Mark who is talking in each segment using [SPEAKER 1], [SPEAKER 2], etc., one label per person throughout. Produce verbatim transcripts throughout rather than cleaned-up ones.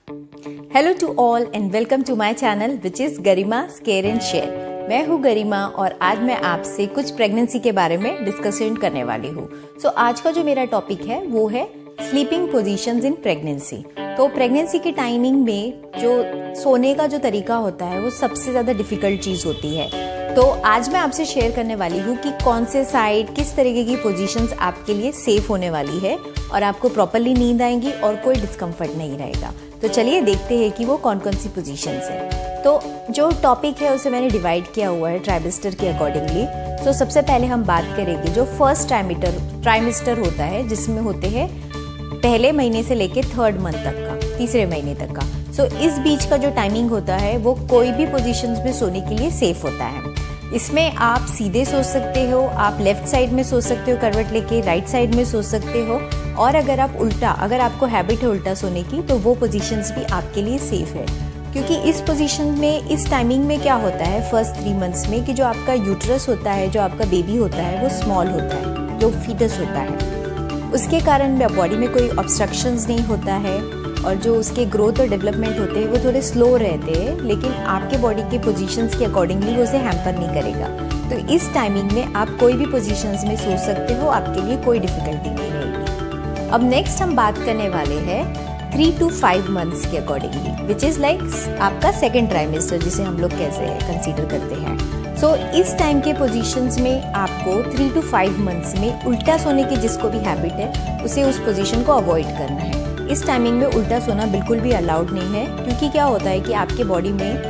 [SPEAKER 1] Hello to all and welcome to my channel which is Garima care and share. मैं हूँ गरिमा और आज मैं आपसे कुछ प्रेगनेंसी के बारे में डिस्कशन करने वाली हूँ। सो so, आज का जो मेरा टॉपिक है वो है स्लीपिंग पोजीशंस इन प्रेगनेंसी। तो प्रेगनेंसी की टाइमिंग में जो सोने का जो तरीका होता है वो सबसे ज़्यादा डिफिकल्ट चीज़ होती है। तो आज मैं आपसे शेयर करने वाली हूँ कि कौन से साइड किस तरीके की पोजीशंस आपके लिए सेफ होने वाली है और आपको प्रॉपरली नींद आएगी और कोई डिस्कम्फर्ट नहीं रहेगा। तो चलिए देखते हैं कि वो कौन कौन सी पोजीशंस है। तो जो टॉपिक है उसे मैंने डिवाइड किया हुआ है ट्राइमेस्टर के अकॉर्डिंगली। तो सबसे पहले हम बात करेंगे जो फर्स्ट ट्राइमेस्टर ट्राइमेस्टर होता है, जिसमें होते हैं पहले महीने से लेके थर्ड मंथ तक का, तीसरे महीने तक का। सो so, इस बीच का जो टाइमिंग होता है वो कोई भी पोजीशंस में सोने के लिए सेफ होता है। इसमें आप सीधे सो सकते हो, आप लेफ्ट साइड में सो सकते हो करवट लेके, राइट साइड में सो सकते हो, और अगर आप उल्टा अगर आपको हैबिट है उल्टा सोने की तो वो पोजीशंस भी आपके लिए सेफ है। क्योंकि इस पोजीशन में इस टाइमिंग में क्या होता है फर्स्ट थ्री मंथ्स में कि जो आपका यूट्रस होता है, जो आपका बेबी होता है वो स्मॉल होता है, जो फीटस होता है, उसके कारण बॉडी में कोई ऑब्स्ट्रक्शंस नहीं होता है और जो उसके ग्रोथ और डेवलपमेंट होते हैं वो थोड़े स्लो रहते हैं, लेकिन आपके बॉडी के पोजीशंस के अकॉर्डिंगली वो उसे हैम्पर नहीं करेगा। तो इस टाइमिंग में आप कोई भी पोजीशंस में सो सकते हो, आपके लिए कोई डिफिकल्टी नहीं रहेगी। अब नेक्स्ट हम बात करने वाले हैं थ्री टू फाइव मंथ्स के अकॉर्डिंगली, विच इज़ लाइक आपका सेकेंड ट्राइमेस्टर, जिसे हम लोग कैसे कंसिडर करते हैं। सो so, इस टाइम के पोजीशंस में आपको थ्री टू फाइव मंथ्स में उल्टा सोने की जिसको भी हैबिट है उसे उस पोजीशन को अवॉइड करना है। इस टाइमिंग में उल्टा सोना बिल्कुल भी अलाउड नहीं है, क्योंकि क्या होता है कि आपके बॉडी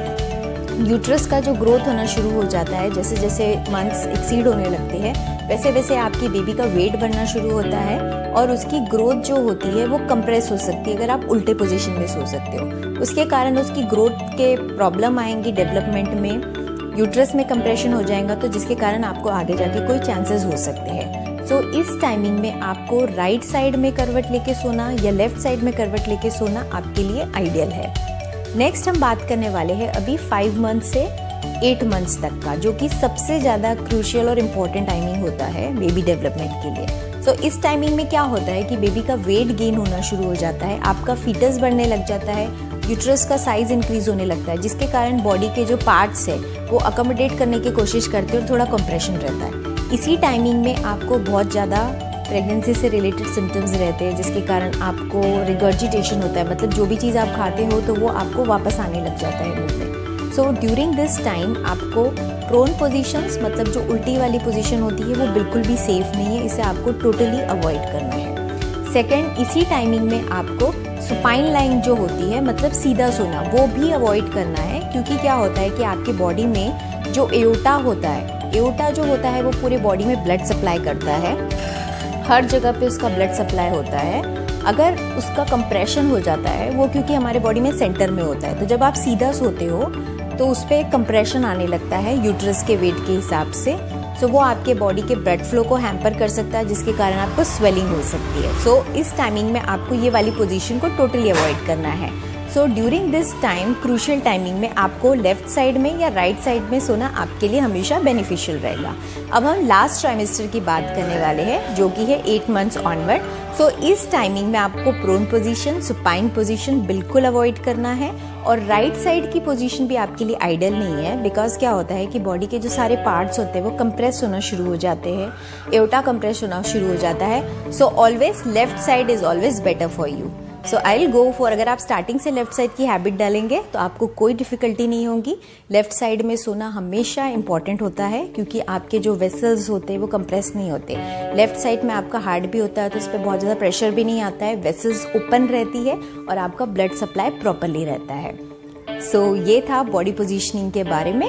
[SPEAKER 1] में यूट्रस का जो ग्रोथ होना शुरू हो जाता है, जैसे जैसे मंथ्स एक्सीड होने लगते हैं वैसे वैसे आपकी बेबी का वेट बढ़ना शुरू होता है और उसकी ग्रोथ जो होती है वो कंप्रेस हो सकती है अगर आप उल्टे पोजीशन में सो सकते हो। उसके कारण उसकी ग्रोथ के प्रॉब्लम आएंगी, डेवलपमेंट में यूट्रस में कंप्रेशन हो जाएगा, तो जिसके कारण आपको आगे जाके कोई चांसेस हो सकते हैं। सो so, इस टाइमिंग में आपको राइट साइड में करवट लेके सोना या लेफ्ट साइड में करवट लेके सोना आपके लिए आइडियल है। नेक्स्ट हम बात करने वाले हैं अभी फाइव मंथ से एट मंथ्स तक का, जो कि सबसे ज़्यादा क्रूशियल और इम्पोर्टेंट टाइमिंग होता है बेबी डेवलपमेंट के लिए। सो so, इस टाइमिंग में क्या होता है कि बेबी का वेट गेन होना शुरू हो जाता है, आपका फीटस बढ़ने लग जाता है, यूट्रस का साइज इंक्रीज होने लगता है, जिसके कारण बॉडी के जो पार्ट्स है वो अकोमोडेट करने की कोशिश करते हैं और थोड़ा कंप्रेशन रहता है। इसी टाइमिंग में आपको बहुत ज़्यादा प्रेगनेंसी से रिलेटेड सिम्टम्स रहते हैं, जिसके कारण आपको रिगर्जिटेशन होता है, मतलब जो भी चीज़ आप खाते हो तो वो आपको वापस आने लग जाता है मुंह में। सो ड्यूरिंग दिस टाइम आपको प्रोन पोजीशंस, मतलब जो उल्टी वाली पोजीशन होती है वो बिल्कुल भी सेफ नहीं है, इसे आपको टोटली अवॉइड करना है। सेकेंड, इसी टाइमिंग में आपको सुपाइन लाइन जो होती है, मतलब सीधा सोना, वो भी अवॉइड करना है। क्योंकि क्या होता है कि आपकी बॉडी में जो एओटा होता है, एओटा जो होता है वो पूरे बॉडी में ब्लड सप्लाई करता है, हर जगह पे उसका ब्लड सप्लाई होता है। अगर उसका कंप्रेशन हो जाता है, वो क्योंकि हमारे बॉडी में सेंटर में होता है, तो जब आप सीधा सोते हो तो उस पर कंप्रेशन आने लगता है यूट्रस के वेट के हिसाब से। सो so, वो आपके बॉडी के ब्लड फ्लो को हैम्पर कर सकता है, जिसके कारण आपको स्वेलिंग हो सकती है। सो so, इस टाइमिंग में आपको ये वाली पोजीशन को टोटली अवॉइड करना है। So during this time, crucial timing में आपको लेफ्ट साइड में या राइट साइड में सोना आपके लिए हमेशा बेनिफिशियल रहेगा। अब हम लास्ट ट्राइमेस्टर की बात करने वाले हैं, जो कि है एट मंथ्स ऑनवर्ड। सो इस टाइमिंग में आपको प्रोन पोजीशन, सुपाइन पोजीशन बिल्कुल अवॉइड करना है, और राइट साइड की पोजीशन भी आपके लिए आइडियल नहीं है। बिकॉज क्या होता है कि बॉडी के जो सारे पार्ट्स होते हैं वो कंप्रेस होना शुरू हो जाते हैं, एओटा कंप्रेस होना शुरू हो जाता है। So always left side is always better for you. So I will go for, अगर आप स्टार्टिंग से लेफ्ट साइड की हैबिट डालेंगे तो आपको कोई डिफिकल्टी नहीं होगी। लेफ्ट साइड में सोना हमेशा इंपॉर्टेंट होता है, क्योंकि आपके जो वेसल्स होते हैं वो कंप्रेस नहीं होते। लेफ्ट साइड में आपका हार्ट भी होता है, तो उस पर बहुत ज़्यादा प्रेशर भी नहीं आता है, वेसल्स ओपन रहती है और आपका ब्लड सप्लाई प्रॉपरली रहता है। सो so, ये था बॉडी पोजीशनिंग के बारे में।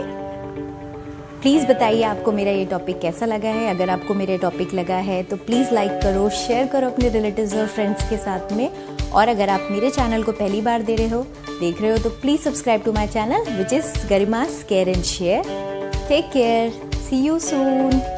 [SPEAKER 1] प्लीज़ बताइए आपको मेरा ये टॉपिक कैसा लगा है। अगर आपको मेरा टॉपिक लगा है तो प्लीज़ लाइक करो, शेयर करो अपने रिलेटिव्स और फ्रेंड्स के साथ में। और अगर आप मेरे चैनल को पहली बार दे रहे हो देख रहे हो तो please subscribe to my channel which is Garima care and share. Take care, see you soon.